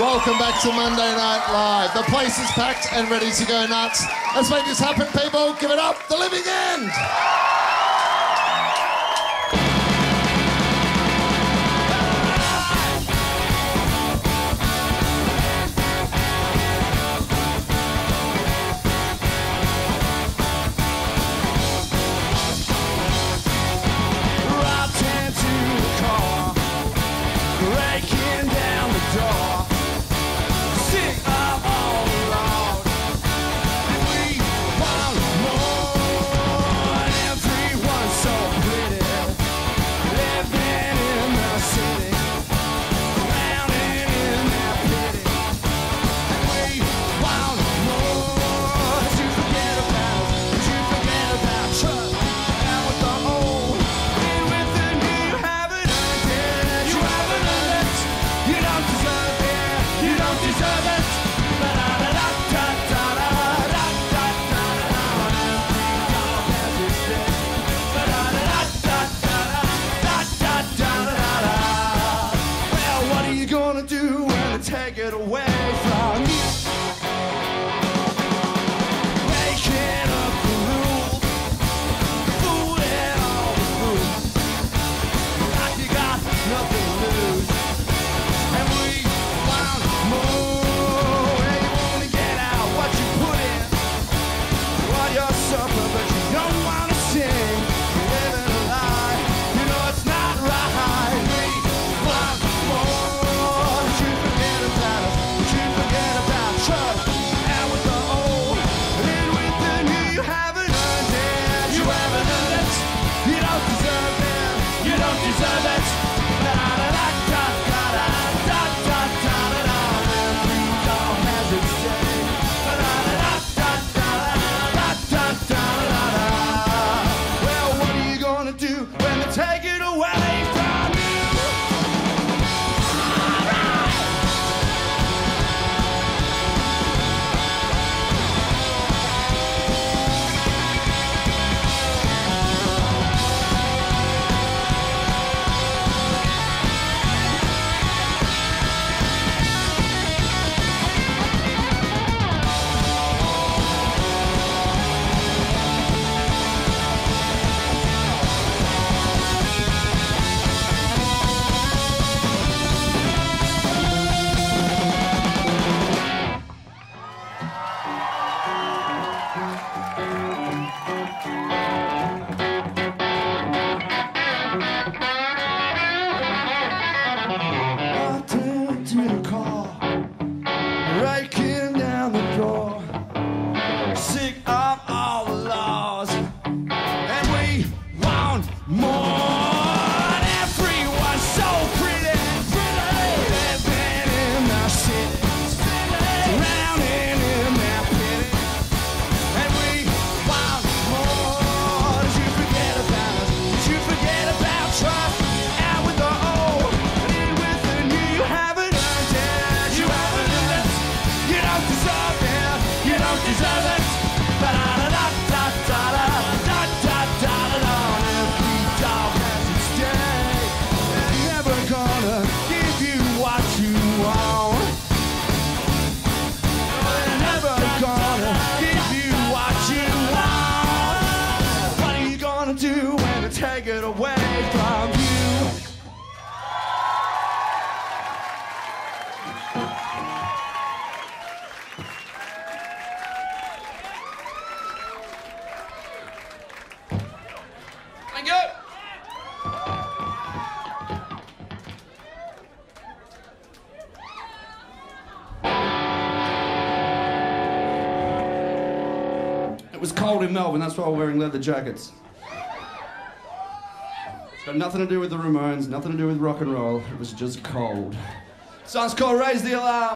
Welcome back to Monday Night Live. The place is packed and ready to go nuts. Let's make this happen, people. Give it up, The Living End. Take it away from you. Making up the rules, fooling all the fools, like you got nothing to lose. And we want more. Well, you wanna get out what you put in, what you're suffering, but you don't wanna sing. You're living a lie, you know it's not right. We want more. Trust, and with the old, and with the new, you haven't earned it. You haven't earned it. You don't deserve it. You don't deserve it. Da da da da da da da da da da da. Every dog has its day. Da da da da da da da da da da. Well, what are you gonna do when they take it away from you? To the car, breaking down the door, sick of all the laws, and we want more. And everyone's so pretty, living in the city, drowning in their pity, and we want more. Did you forget about us? Did you forget about trust? And with the old and with the new, you haven't earned it. You haven't earned it. You don't deserve it. You don't deserve it. Ba da da da da da da da da da da. Every dog has its day. They're never gonna give you what you want. They're never gonna give you what you want. What are you gonna do when they take it away from you? Thank you. It was cold in Melbourne, that's why we're wearing leather jackets. It's got nothing to do with the Ramones, nothing to do with rock and roll. It was just cold. Song's called Raise the Alarm.